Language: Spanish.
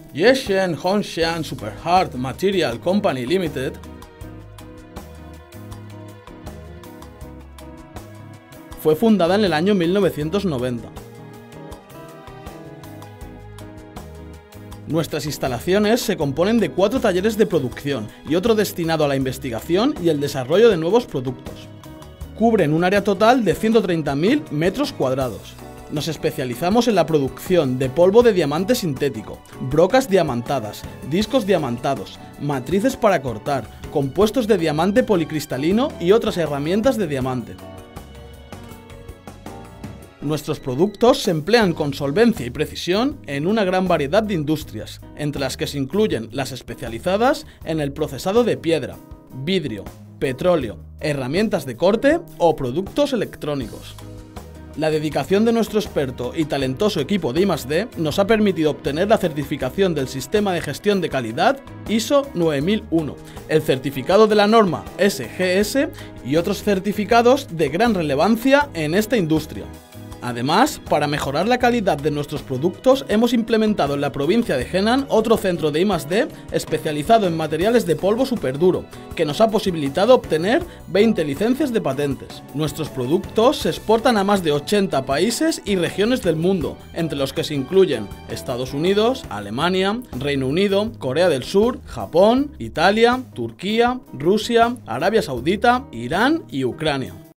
Yeshen Hongshan Super Hard Material Company Limited fue fundada en el año 1990. Nuestras instalaciones se componen de 4 talleres de producción y otro destinado a la investigación y el desarrollo de nuevos productos. Cubren un área total de 130.000 metros cuadrados. Nos especializamos en la producción de polvo de diamante sintético, brocas diamantadas, discos diamantados, matrices para cortar, compuestos de diamante policristalino y otras herramientas de diamante. Nuestros productos se emplean con solvencia y precisión en una gran variedad de industrias, entre las que se incluyen las especializadas en el procesado de piedra, vidrio, petróleo, herramientas de corte o productos electrónicos. La dedicación de nuestro experto y talentoso equipo de I+D nos ha permitido obtener la certificación del Sistema de Gestión de Calidad ISO 9001, el certificado de la norma SGS y otros certificados de gran relevancia en esta industria. Además, para mejorar la calidad de nuestros productos, hemos implementado en la provincia de Henan otro centro de I+D especializado en materiales de polvo superduro, que nos ha posibilitado obtener 20 licencias de patentes. Nuestros productos se exportan a más de 80 países y regiones del mundo, entre los que se incluyen Estados Unidos, Alemania, Reino Unido, Corea del Sur, Japón, Italia, Turquía, Rusia, Arabia Saudita, Irán y Ucrania.